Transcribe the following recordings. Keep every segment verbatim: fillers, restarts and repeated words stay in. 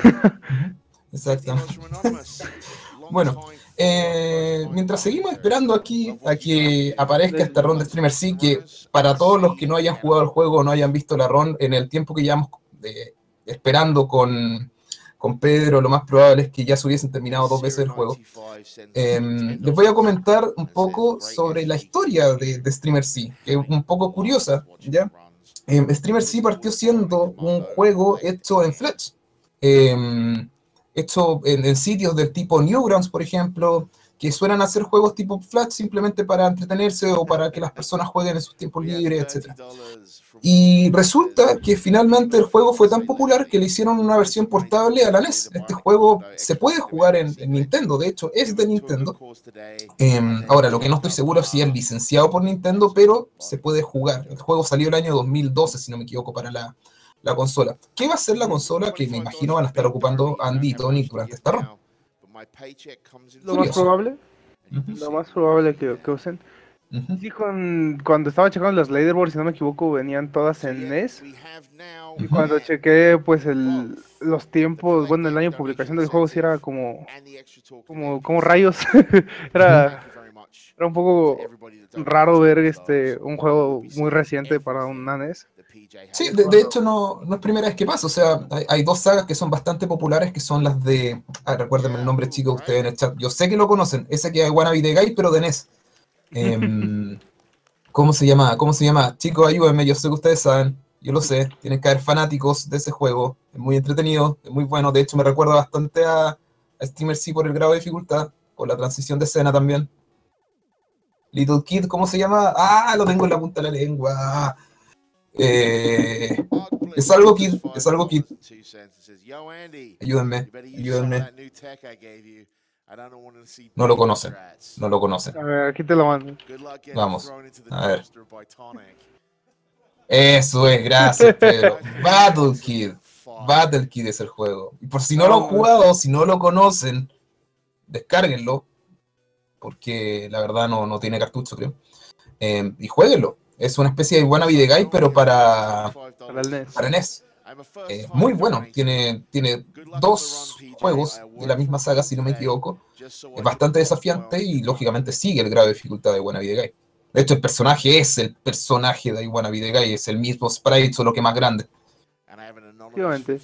Ujú. Exactamente. Bueno, eh, mientras seguimos esperando aquí a que aparezca esta ronda de Streamer sí, que para todos los que no hayan jugado el juego o no hayan visto la ronda, en el tiempo que llevamos eh, esperando con, con Pedro, lo más probable es que ya se hubiesen terminado dos veces el juego. Eh, les voy a comentar un poco sobre la historia de, de Streamer sí, que es un poco curiosa, ¿ya? Eh, Streamer sí partió siendo un juego hecho en Flash. Eh, hecho en, en sitios del tipo Newgrounds, por ejemplo, que suelen hacer juegos tipo Flash simplemente para entretenerse o para que las personas jueguen en sus tiempos libres, etcétera. Y resulta que finalmente el juego fue tan popular que le hicieron una versión portable a la N E S. Este juego se puede jugar en, en Nintendo, de hecho es de Nintendo. Eh, ahora, lo que no estoy seguro es si es licenciado por Nintendo, pero se puede jugar. El juego salió el año dos mil doce, si no me equivoco, para la, la consola. ¿Qué va a ser la consola que me imagino van a estar ocupando Andy y Tony durante esta ronda? Lo más Curioso. probable, Ujú, lo más probable que, que usen. ujú, Sí, con, cuando estaba checando las leaderboards, si no me equivoco, venían todas en N E S. Y ujú. cuando chequé, pues, el, los tiempos, bueno, el año de publicación del juego sí era como, como, como rayos. Ujú. Era, era un poco raro ver este, un juego muy reciente para un N E S. Sí, Es de, de cuando... hecho no, no es primera vez que pasa, o sea, hay, hay dos sagas que son bastante populares, que son las de, ah, recuérdenme el nombre, chicos, ustedes en el chat, yo sé que lo conocen, ese que es Wannabe the Guy, pero de N E S. Em, ¿cómo se llama? ¿Cómo se llama? Chicos, ayúdenme, yo sé que ustedes saben, yo lo sé, tienen que haber fanáticos de ese juego, es muy entretenido, es muy bueno, de hecho me recuerda bastante a, a Steamer C por el grado de dificultad, por la transición de escena también. Little Kid, ¿cómo se llama? Ah, lo tengo en la punta de la lengua. Eh, es algo Kid, es algo Kid. Ayúdenme, ayúdenme. No lo conocen, no lo conocen. A ver, aquí te lo mando. Vamos, a ver. Eso es, gracias, Pedro. Battle Kid. Battle Kid es el juego. Y por si no lo han No, jugado, si no lo conocen, descárguenlo, porque la verdad no, no tiene cartucho, creo. Eh, y jueguenlo. Es una especie de Wannabe the Guy, pero para, para el N E S. para N E S. Eh, muy bueno. Tiene, tiene dos juegos de la misma saga, si no me equivoco. Es bastante desafiante y lógicamente sigue el grado de dificultad de Wannabe the Guy. De hecho, el personaje es el personaje de Wannabe the Guy, es el mismo sprite, solo que más grande. Efectivamente.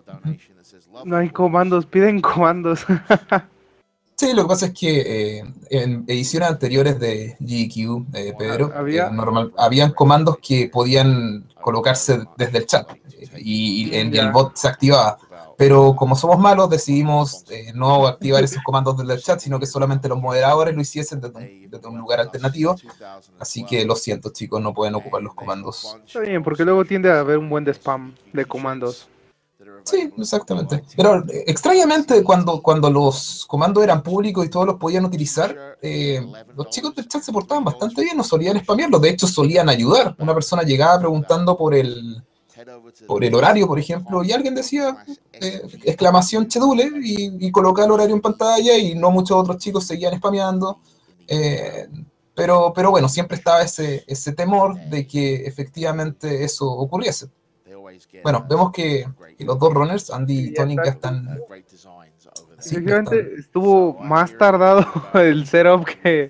No hay comandos, piden comandos. Sí, lo que pasa es que eh, en ediciones anteriores de G Q, eh, Pedro, eh, Había... normal, habían comandos que podían colocarse desde el chat eh, y, y mm, el, y el ya. bot se activaba. Pero como somos malos, decidimos eh, no activar esos comandos desde el chat, sino que solamente los moderadores lo hiciesen desde un, desde un lugar alternativo. Así que lo siento, chicos, no pueden ocupar los comandos. Está bien, porque luego tiende a haber un buen de spam de comandos. Sí, exactamente. Pero eh, extrañamente, cuando, cuando los comandos eran públicos y todos los podían utilizar, eh, los chicos del chat se portaban bastante bien, no solían spamearlos, de hecho solían ayudar. Una persona llegaba preguntando por el, por el horario, por ejemplo, y alguien decía eh, exclamación chedule y, y colocaba el horario en pantalla y no muchos otros chicos seguían spameando. Eh, pero, pero bueno, siempre estaba ese, ese temor de que efectivamente eso ocurriese. Bueno, vemos que, que los dos runners, Andy y Sí, ya Tony, está ya aquí. están. Sí, ya están. Efectivamente, estuvo más tardado el setup que,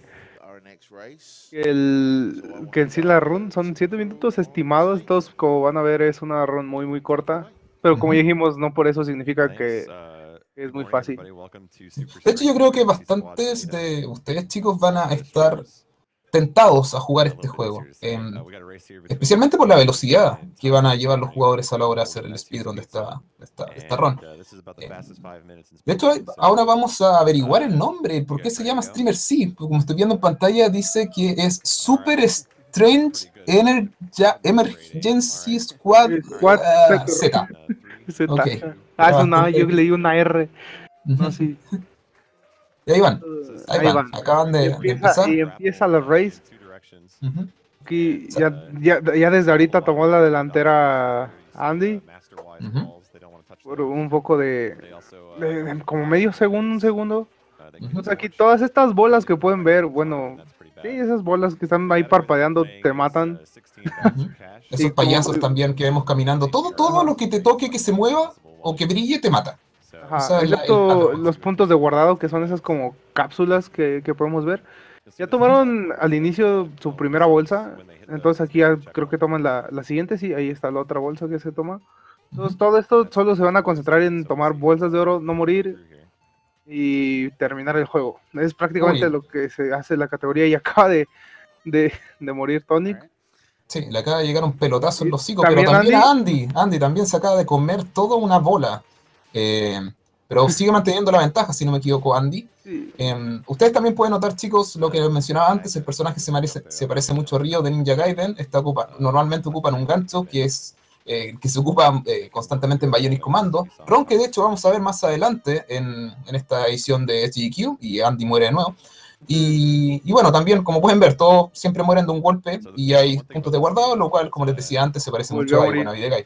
que el que en sí la run. Son siete minutos estimados. Todos, como van a ver, es una run muy, muy corta. Pero como Ujú. dijimos, no por eso significa que es muy fácil. De hecho, yo creo que bastantes de ustedes, chicos, van a estar tentados a jugar este juego. Em, especialmente por la velocidad que van a llevar los jugadores a la hora de hacer el speedrun de esta, de esta, de esta run. Em, de hecho, ahora vamos a averiguar el nombre. ¿Por qué se llama Streamer C? Como estoy viendo en pantalla, dice que es Super Strange Energy Emergency Squad Eh, Squad uh, Sector. Z. Z. Ok. Ah, Era es una, yo bastante. leí una R. No, Ujú. sí. Y ahí van. Uh, Ahí ahí van. van. Acaban Y de, de empieza, empezar. y empieza la race. Ujú. Aquí Sa- ya, ya, ya desde ahorita tomó la delantera Andy ujú, por un poco de, de- de como medio segundo, un segundo. ujú. Pues aquí todas estas bolas que pueden ver, bueno, sí, esas bolas que están ahí parpadeando te matan. Ujú. Y Esos como, payasos también que vemos caminando. Todo, todo ajá, lo que te toque que se mueva o que brille te mata. Ajá, o sea, excepto el, los puntos de guardado, que son esas como cápsulas que, que podemos ver. Ya tomaron al inicio su primera bolsa, entonces aquí ya creo que toman la, la siguiente, sí, ahí está la otra bolsa que se toma. Entonces todo esto solo se van a concentrar en tomar bolsas de oro, no morir y terminar el juego. Es prácticamente Uy. lo que se hace en la categoría y acaba de, de, de morir Tonic. Sí, le acaba de llegar un pelotazo en los hocicos, pero también Andy? a Andy. Andy también se acaba de comer toda una bola. Eh, pero sigue manteniendo la ventaja, si no me equivoco, Andy. Sí. Eh, ustedes también pueden notar, chicos, lo que mencionaba antes, el personaje se parece, se parece mucho a Ryo de Ninja Gaiden. Está ocupa, normalmente ocupan un gancho que es eh, que se ocupa eh, constantemente en Bionic Commando. Ron, que de hecho vamos a ver más adelante en, en esta edición de S G Q, y Andy muere de nuevo. Y, y bueno, también, como pueden ver, todos siempre mueren de un golpe y hay puntos de guardado, lo cual, como les decía antes, se parece Volvió mucho a Iwan Abidegai.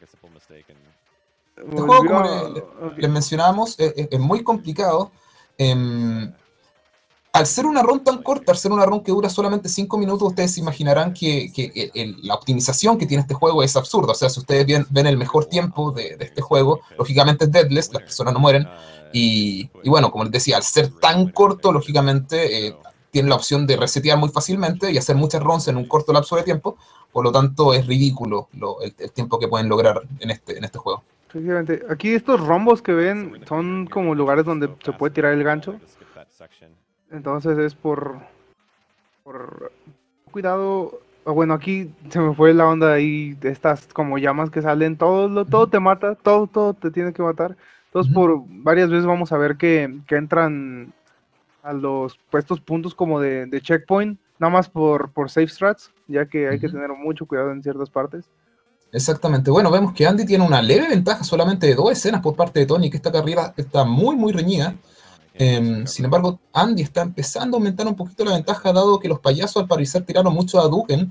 Este juego, como le, okay. les mencionábamos, es, es, es muy complicado. Eh, al ser una run tan corta, al ser una run que dura solamente cinco minutos, ustedes se imaginarán que, que el, el, la optimización que tiene este juego es absurda. O sea, si ustedes ven, ven el mejor tiempo de, de este juego, lógicamente es deadless, las personas no mueren. Y, y bueno, como les decía, al ser tan corto, lógicamente eh, tienen la opción de resetear muy fácilmente y hacer muchas runs en un corto lapso de tiempo. Por lo tanto, es ridículo lo, el, el tiempo que pueden lograr en este, en este juego. Efectivamente. Aquí estos rombos que ven son como lugares donde se puede tirar el gancho. Entonces es por... por cuidado... Bueno, aquí se me fue la onda ahí de estas como llamas que salen. Todo, lo, todo te mata, todo, todo te tiene que matar. Entonces, uh-huh. por varias veces vamos a ver que, que entran a los puestos puntos como de, de checkpoint, nada más por, por safe strats, ya que hay uh-huh. que tener mucho cuidado en ciertas partes. Exactamente. Bueno, vemos que Andy tiene una leve ventaja solamente de dos escenas por parte de Tony, que esta carrera está muy, muy reñida. Eh, sin embargo, Andy está empezando a aumentar un poquito la ventaja, dado que los payasos al parecer tiraron mucho a Duken.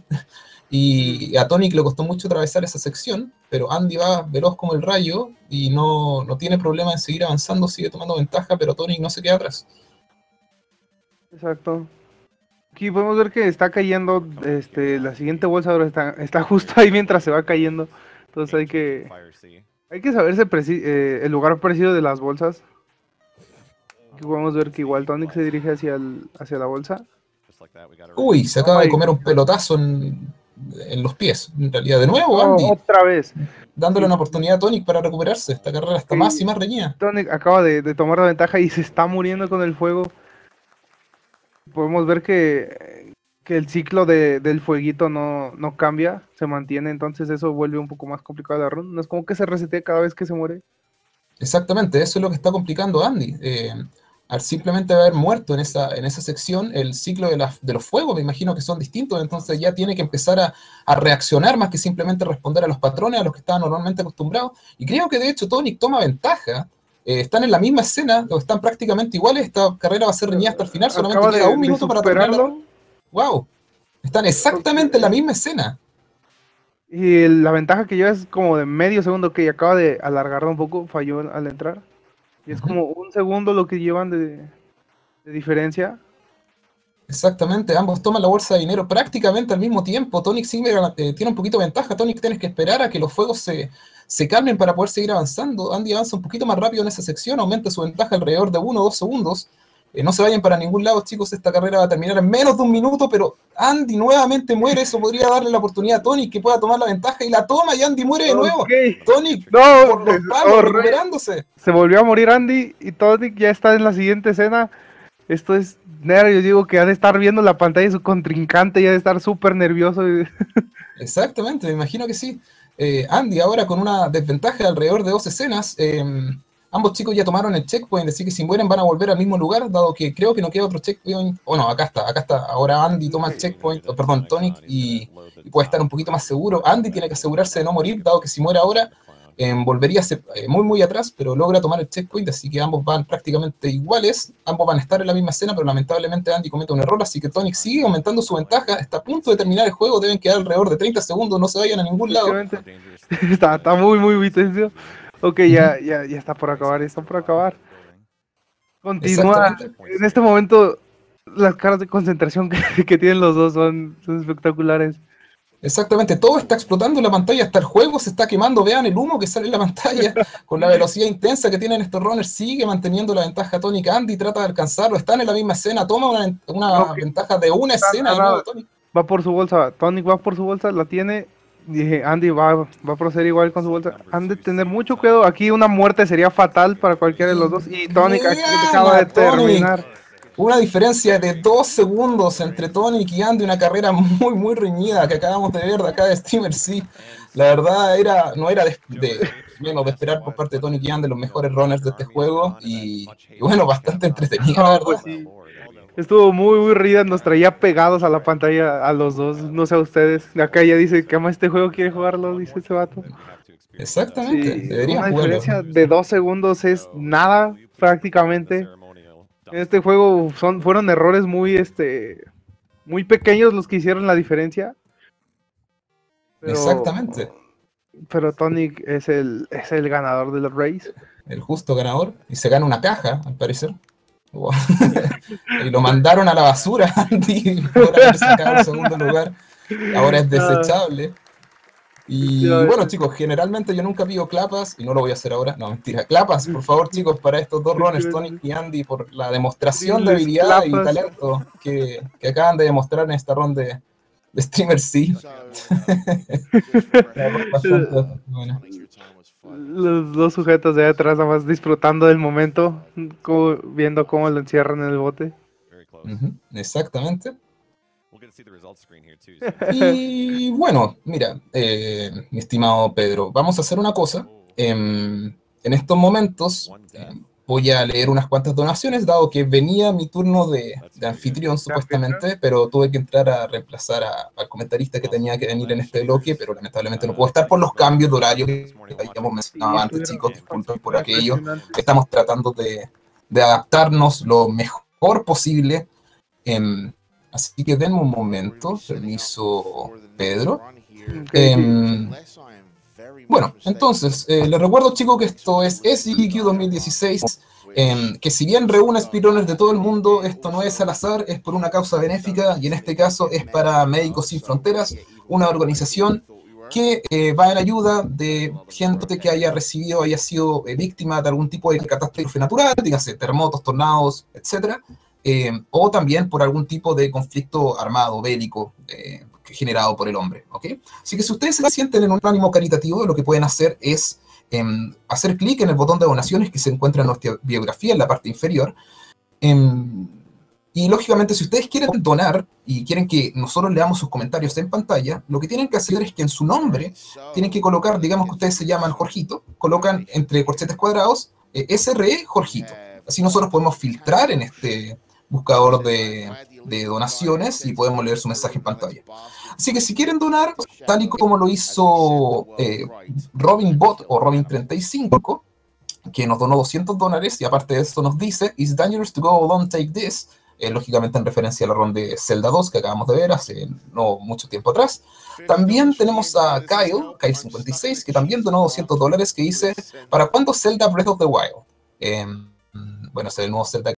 Y a Tonic le costó mucho atravesar esa sección, pero Andy va veloz como el rayo y no, no tiene problema en seguir avanzando, sigue tomando ventaja, pero Tonic no se queda atrás. Exacto. Aquí podemos ver que está cayendo, este, la siguiente bolsa ahora está, está justo ahí mientras se va cayendo. Entonces hay que hay que saberse preci eh, el lugar preciso de las bolsas. Aquí podemos ver que igual Tonic se dirige hacia, el, hacia la bolsa. Uy, se acaba de comer un pelotazo en... en los pies, en realidad, de nuevo Andy. Oh, otra vez. Dándole sí. una oportunidad a Tonic para recuperarse. Esta carrera está sí. más y más reñida. Tonic acaba de, de tomar la ventaja y se está muriendo con el fuego. Podemos ver que, que el ciclo de, del fueguito no, no cambia, se mantiene, entonces eso vuelve un poco más complicado la run. No es como que se resetea cada vez que se muere. Exactamente, eso es lo que está complicando a Andy. Eh, al simplemente haber muerto en esa, en esa sección, el ciclo de, la, de los fuegos, me imagino que son distintos, entonces ya tiene que empezar a, a reaccionar más que simplemente responder a los patrones a los que estaba normalmente acostumbrado. Y creo que de hecho Tonic toma ventaja. Eh, están en la misma escena, o están prácticamente iguales. Esta carrera va a ser reñida hasta el final, solamente Acaba queda de, un minuto para terminarlo. ¡Wow! Están exactamente okay. en la misma escena. Y la ventaja que lleva es como de medio segundo, que acaba de alargarla un poco, falló al entrar. Y es uh-huh. como un segundo lo que llevan de, de diferencia. Exactamente, ambos toman la bolsa de dinero prácticamente al mismo tiempo. Tonic eh, tiene un poquito de ventaja. Tonic tienes que esperar a que los fuegos se, se calmen para poder seguir avanzando. Andy avanza un poquito más rápido en esa sección, aumenta su ventaja alrededor de uno o dos segundos. Eh, no se vayan para ningún lado, chicos, esta carrera va a terminar en menos de un minuto, pero Andy nuevamente muere. Eso podría darle la oportunidad a Tonic que pueda tomar la ventaja, y la toma, y Andy muere de nuevo. Okay. Tonic, no, por los palos, recuperándose. Se volvió a morir Andy, y Tonic ya está en la siguiente escena. Esto es nervio, yo digo que ha de estar viendo la pantalla de su contrincante y ha de estar súper nervioso. Exactamente, me imagino que sí. Eh, Andy ahora con una desventaja de alrededor de dos escenas. Eh, ambos chicos ya tomaron el checkpoint, así que si mueren van a volver al mismo lugar, dado que creo que no queda otro checkpoint. O oh, no, acá está, acá está. Ahora Andy toma el checkpoint, oh, perdón, Tonic, y, y puede estar un poquito más seguro. Andy tiene que asegurarse de no morir, dado que si muere ahora... Eh, volvería a ser eh, muy muy atrás, pero logra tomar el checkpoint, así que ambos van prácticamente iguales, ambos van a estar en la misma escena, pero lamentablemente Andy comete un error, así que Tonic sigue aumentando su ventaja, está a punto de terminar el juego, deben quedar alrededor de treinta segundos, no se vayan a ningún lado. está, está muy muy muy tenso. Ok, ya, ya, ya está por acabar, ya está por acabar. Continúa, en este momento las caras de concentración que, que tienen los dos son, son espectaculares. Exactamente, todo está explotando en la pantalla, hasta el juego se está quemando, vean el humo que sale en la pantalla, con la velocidad intensa que tienen estos runners, sigue manteniendo la ventaja Tonic. Andy trata de alcanzarlo, están en la misma escena, toma una, una No, que- ventaja de una escena de nada, nuevo Tonic. va por su bolsa, Tonic va por su bolsa, la tiene. Dije, Andy va, va a proceder igual con su bolsa. Han de tener mucho cuidado. Aquí una muerte sería fatal para cualquiera de los dos. Y Tonic aquí acaba de Gana Tonic. terminar. Una diferencia de dos segundos entre Tonic y Andy, una carrera muy, muy reñida que acabamos de ver de acá de Streamer C. La verdad, era, no era de, de menos de esperar por parte de Tonic y Andy los mejores runners de este juego. Y, y bueno, bastante entretenida, la No, verdad. pues sí. Estuvo muy, muy rida, nos traía pegados a la pantalla a los dos, no sé a ustedes. Acá ya dice que ama este juego, quiere jugarlo, dice ese vato. Exactamente, Sí, deberían una jugarlo. diferencia de dos segundos es nada, prácticamente. En este juego son, fueron errores muy, este, muy pequeños los que hicieron la diferencia. Pero, Exactamente. Pero Tonic es el, es el ganador de los race. El justo ganador. Y se gana una caja, al parecer. Wow. Y lo mandaron a la basura, Andy, por haber sacado el segundo lugar. Ahora es desechable. Y bueno, chicos, generalmente yo nunca pido clapas, y no lo voy a hacer ahora. No, mentira. Clapas, por favor, chicos, para estos dos runners, Tonic y Andy, por la demostración de habilidad y talento que, que acaban de demostrar en esta ronda de, de Streamer C. Bastante buena. Los dos sujetos de atrás nada más disfrutando del momento, como, viendo cómo lo encierran en el bote. Uh-huh, exactamente. Y bueno, mira, eh, mi estimado Pedro, vamos a hacer una cosa. Eh, en estos momentos eh, voy a leer unas cuantas donaciones, dado que venía mi turno de, de anfitrión supuestamente, pero tuve que entrar a reemplazar a, al comentarista que tenía que venir en este bloque, pero lamentablemente no puedo estar por los cambios de horario que habíamos mencionado antes, chicos, disculpen por aquello. Estamos tratando de, de adaptarnos lo mejor posible. Eh, así que denme un momento, permiso, Pedro. Eh, bueno, entonces, eh, les recuerdo, chicos, que esto es S G Q dos mil dieciséis, eh, que si bien reúne speedrunners de todo el mundo, esto no es al azar, es por una causa benéfica, y en este caso es para Médicos Sin Fronteras, una organización que eh, va en ayuda de gente que haya recibido, haya sido eh, víctima de algún tipo de catástrofe natural, dígase terremotos, tornados, etcétera, eh, o también por algún tipo de conflicto armado, bélico, eh, generado por el hombre, ¿ok? Así que si ustedes se sienten en un ánimo caritativo, lo que pueden hacer es eh, hacer clic en el botón de donaciones que se encuentra en nuestra biografía en la parte inferior. Eh, y lógicamente, si ustedes quieren donar y quieren que nosotros leamos sus comentarios en pantalla, lo que tienen que hacer es que en su nombre tienen que colocar, digamos que ustedes se llaman Jorgito, colocan entre corchetes cuadrados eh, S R E Jorgito. Así nosotros podemos filtrar en este buscador de, de donaciones y podemos leer su mensaje en pantalla. Así que si quieren donar, tal y como lo hizo eh, RobinBot o Robin treinta y cinco, que nos donó doscientos dólares y aparte de esto nos dice "It's dangerous to go alone, take this", eh, lógicamente en referencia a la ronda de Zelda dos que acabamos de ver hace no mucho tiempo atrás. También tenemos a Kyle, Kyle cincuenta y seis, que también donó doscientos dólares, que dice "¿Para cuándo Zelda Breath of the Wild?". Eh, bueno, es el nuevo Zelda